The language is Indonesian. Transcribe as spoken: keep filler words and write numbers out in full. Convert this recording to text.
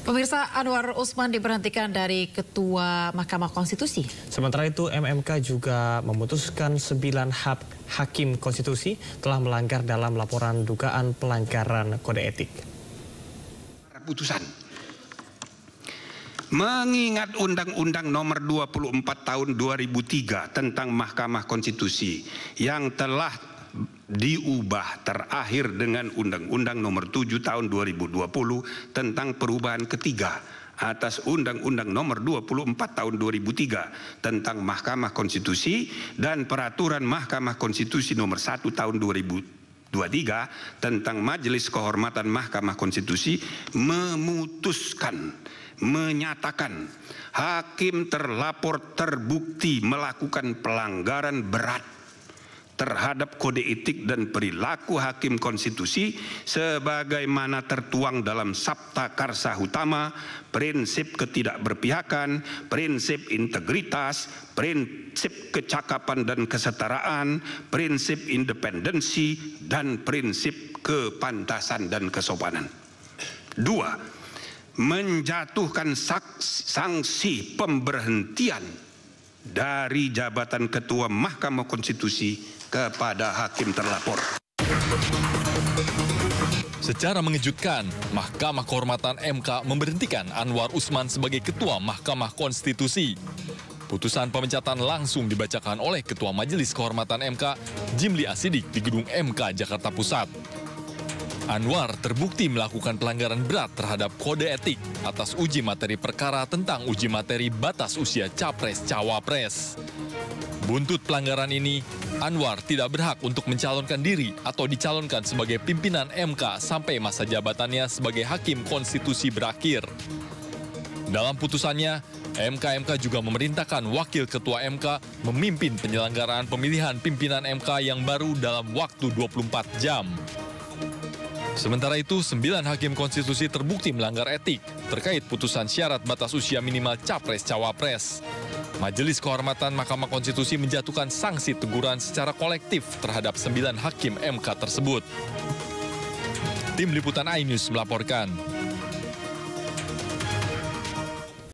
Pemirsa, Anwar Usman diberhentikan dari Ketua Mahkamah Konstitusi. Sementara itu, M M K juga memutuskan sembilan hak hakim konstitusi telah melanggar dalam laporan dugaan pelanggaran kode etik. Putusan mengingat Undang-Undang Nomor dua puluh empat Tahun dua ribu tiga tentang Mahkamah Konstitusi yang telah diubah terakhir dengan Undang-Undang Nomor tujuh Tahun dua ribu dua puluh tentang perubahan ketiga atas Undang-Undang Nomor dua puluh empat Tahun dua ribu tiga tentang Mahkamah Konstitusi dan Peraturan Mahkamah Konstitusi Nomor satu Tahun dua ribu dua puluh tiga tentang Majelis Kehormatan Mahkamah Konstitusi memutuskan, menyatakan hakim terlapor terbukti melakukan pelanggaran berat terhadap kode etik dan perilaku hakim konstitusi sebagaimana tertuang dalam Sabta Karsa Utama, prinsip ketidakberpihakan, prinsip integritas, prinsip kecakapan dan kesetaraan, prinsip independensi, dan prinsip kepantasan dan kesopanan. Dua, menjatuhkan sanksi pemberhentian dari jabatan Ketua Mahkamah Konstitusi kepada hakim terlapor. Secara mengejutkan, Mahkamah Kehormatan M K memberhentikan Anwar Usman sebagai Ketua Mahkamah Konstitusi. Putusan pemecatan langsung dibacakan oleh Ketua Majelis Kehormatan M K, Jimli Asidik, di gedung M K Jakarta Pusat. Anwar terbukti melakukan pelanggaran berat terhadap kode etik atas uji materi perkara tentang uji materi batas usia Capres-Cawapres. Buntut pelanggaran ini, Anwar tidak berhak untuk mencalonkan diri atau dicalonkan sebagai pimpinan M K sampai masa jabatannya sebagai hakim konstitusi berakhir. Dalam putusannya, M K-M K juga memerintahkan Wakil Ketua M K memimpin penyelenggaraan pemilihan pimpinan M K yang baru dalam waktu dua puluh empat jam. Sementara itu, sembilan hakim konstitusi terbukti melanggar etik terkait putusan syarat batas usia minimal Capres-Cawapres. Majelis Kehormatan Mahkamah Konstitusi menjatuhkan sanksi teguran secara kolektif terhadap sembilan hakim M K tersebut. Tim Liputan iNews melaporkan.